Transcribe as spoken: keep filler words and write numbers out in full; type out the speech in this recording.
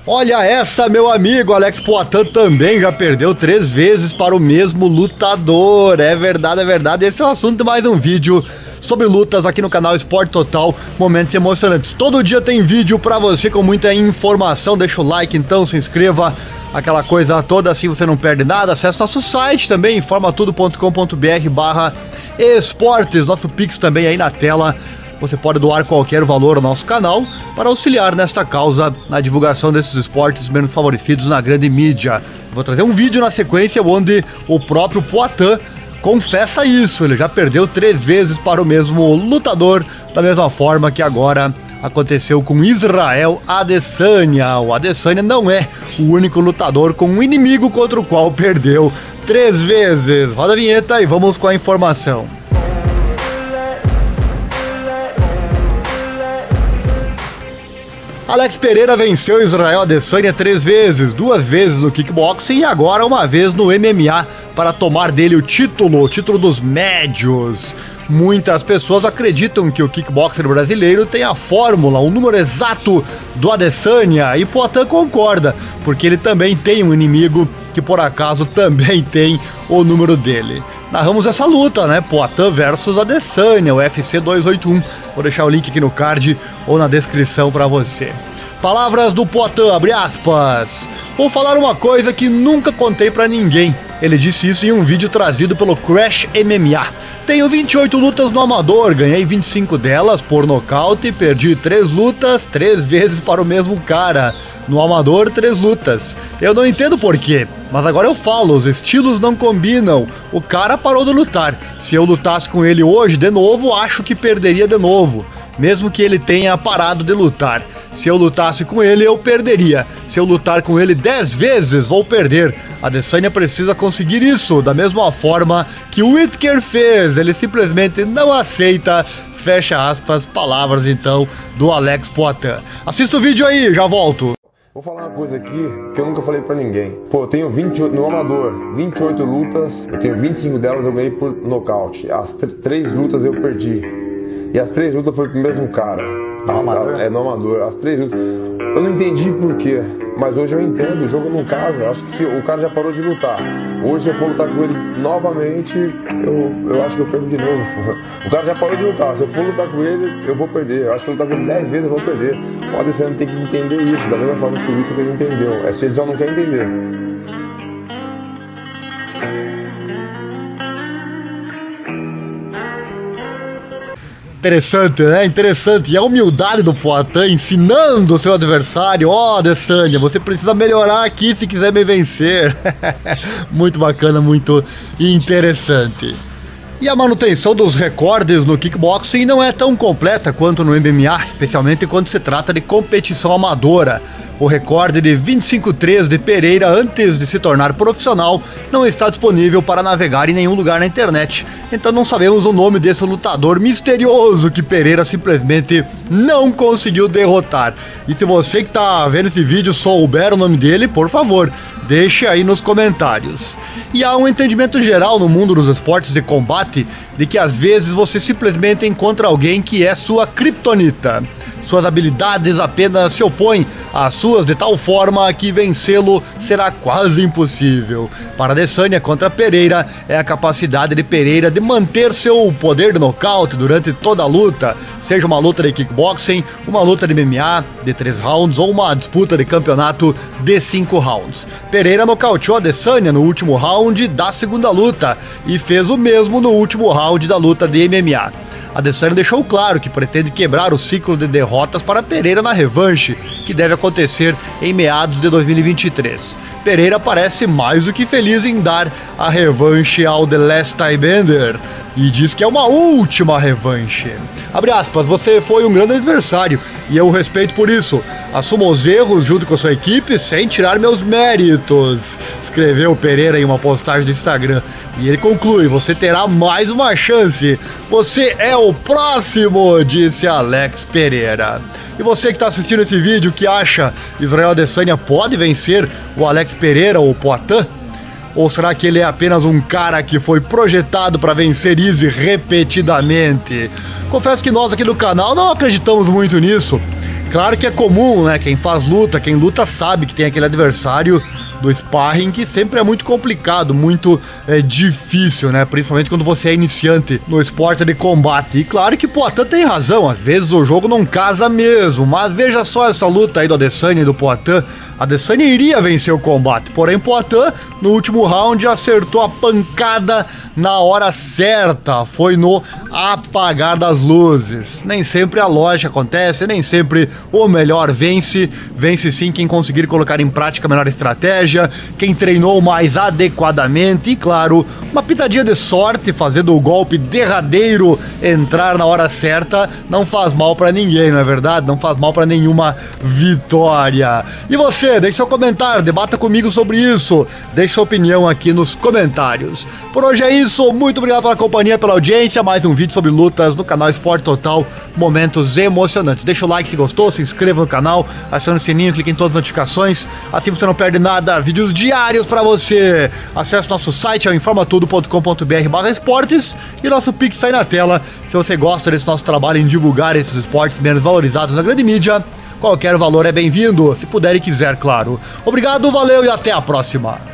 Olha essa, meu amigo, Alex Poatan também já perdeu três vezes para o mesmo lutador. É verdade, é verdade. Esse é o assunto de mais um vídeo sobre lutas aqui no canal Esporte Total, momentos emocionantes. Todo dia tem vídeo pra você com muita informação. Deixa o like então, se inscreva, aquela coisa toda, assim você não perde nada. Acesse nosso site também, informa tudo ponto com ponto br barra esportes. Nosso Pix também aí na tela. Você pode doar qualquer valor ao nosso canal para auxiliar nesta causa, na divulgação desses esportes menos favorecidos na grande mídia. Vou trazer um vídeo na sequência onde o próprio Poatan confessa isso. Ele já perdeu três vezes para o mesmo lutador, da mesma forma que agora aconteceu com Israel Adesanya. O Adesanya não é o único lutador com um inimigo contra o qual perdeu três vezes. Roda a vinheta e vamos com a informação. Alex Pereira venceu Israel Adesanya três vezes, duas vezes no kickboxing e agora uma vez no M M A para tomar dele o título, o título dos médios. Muitas pessoas acreditam que o kickboxer brasileiro tem a fórmula, o número exato do Adesanya, e Poatan concorda, porque ele também tem um inimigo que por acaso também tem o número dele. Narramos essa luta, né? Poatan versus Adesanya, o U F C duzentos e oitenta e um. Vou deixar o link aqui no card ou na descrição para você. Palavras do Poatan, abre aspas. Vou falar uma coisa que nunca contei pra ninguém. Ele disse isso em um vídeo trazido pelo Crash M M A. Tenho vinte e oito lutas no amador, ganhei vinte e cinco delas por nocaute e perdi três lutas, três vezes para o mesmo cara. No amador, três lutas. Eu não entendo por quê, mas agora eu falo, os estilos não combinam. O cara parou de lutar. Se eu lutasse com ele hoje de novo, acho que perderia de novo, mesmo que ele tenha parado de lutar. Se eu lutasse com ele, eu perderia. Se eu lutar com ele dez vezes, vou perder. Adesanya precisa conseguir isso, da mesma forma que o Whittaker fez. Ele simplesmente não aceita. Fecha aspas, palavras então do Alex Poatan. Assista o vídeo aí, já volto. Vou falar uma coisa aqui que eu nunca falei pra ninguém. Pô, eu tenho vinte e oito no amador, vinte e oito lutas, eu tenho vinte e cinco delas eu ganhei por nocaute. As três lutas eu perdi. E as três lutas foi pro mesmo cara. No amador? É, no amador. As três lutas. Eu não entendi por quê, mas hoje eu entendo. O jogo não casa. Acho que se o cara já parou de lutar. Hoje, se eu for lutar com ele novamente, eu, eu acho que eu perco de novo. O cara já parou de lutar. Se eu for lutar com ele, eu vou perder. Eu acho que se eu lutar com ele dez vezes, eu vou perder. O Adesanya tem que entender isso, da mesma forma que o Whittaker entendeu. É se ele só não quer entender. Interessante, né? Interessante. E a humildade do Poatan ensinando o seu adversário. Ó, oh, Adesanya, você precisa melhorar aqui se quiser me vencer. Muito bacana, muito interessante. E a manutenção dos recordes no kickboxing não é tão completa quanto no M M A, especialmente quando se trata de competição amadora. O recorde de vinte e cinco a três de Pereira antes de se tornar profissional não está disponível para navegar em nenhum lugar na internet. Então não sabemos o nome desse lutador misterioso que Pereira simplesmente não conseguiu derrotar. E se você que está vendo esse vídeo souber o nome dele, por favor, deixe aí nos comentários. E há um entendimento geral no mundo dos esportes de combate de que às vezes você simplesmente encontra alguém que é sua criptonita. Suas habilidades apenas se opõem às suas de tal forma que vencê-lo será quase impossível. Para Adesanya contra Pereira é a capacidade de Pereira de manter seu poder de nocaute durante toda a luta, seja uma luta de kickboxing, uma luta de M M A de três rounds ou uma disputa de campeonato de cinco rounds. Pereira nocauteou Adesanya no último round da segunda luta e fez o mesmo no último round da luta de M M A. Adesanya deixou claro que pretende quebrar o ciclo de derrotas para Pereira na revanche, que deve acontecer em meados de dois mil e vinte e três. Pereira parece mais do que feliz em dar a revanche ao The Last Airbender e diz que é uma última revanche. Abre aspas, você foi um grande adversário e eu o respeito por isso. Assumo os erros junto com a sua equipe sem tirar meus méritos, escreveu Pereira em uma postagem do Instagram. E ele conclui, você terá mais uma chance. Você é o próximo, disse Alex Pereira. E você que está assistindo esse vídeo, que acha Israel Adesanya pode vencer o Alex Pereira ou o Poatan? Ou será que ele é apenas um cara que foi projetado para vencer Izzy repetidamente? Confesso que nós aqui no canal não acreditamos muito nisso. Claro que é comum, né? Quem faz luta, quem luta sabe que tem aquele adversário do sparring que sempre é muito complicado, muito é, difícil, né? Principalmente quando você é iniciante no esporte de combate. E claro que Poatan tem razão, às vezes o jogo não casa mesmo, mas veja só essa luta aí do Adesanya e do Poatan. A Adesanya iria vencer o combate, porém Poatan no último round acertou a pancada na hora certa, foi no apagar das luzes. Nem sempre a lógica acontece, nem sempre o melhor vence, vence sim quem conseguir colocar em prática a melhor estratégia, quem treinou mais adequadamente e, claro, uma pitadinha de sorte, fazendo o golpe derradeiro entrar na hora certa, não faz mal pra ninguém, não é verdade? Não faz mal pra nenhuma vitória. E você, deixe seu comentário, debata comigo sobre isso, deixe sua opinião aqui nos comentários. Por hoje é isso, muito obrigado pela companhia, pela audiência, mais um vídeo sobre lutas no canal Esporte Total, momentos emocionantes. Deixa o like se gostou, se inscreva no canal, acione o sininho, clique em todas as notificações, assim você não perde nada, vídeos diários pra você. Acesse nosso site, é o informa tudo ponto com ponto br barra esportes, e nosso Pix está aí na tela. Se você gosta desse nosso trabalho em divulgar esses esportes menos valorizados na grande mídia, qualquer valor é bem-vindo, se puder e quiser, claro. Obrigado, valeu e até a próxima.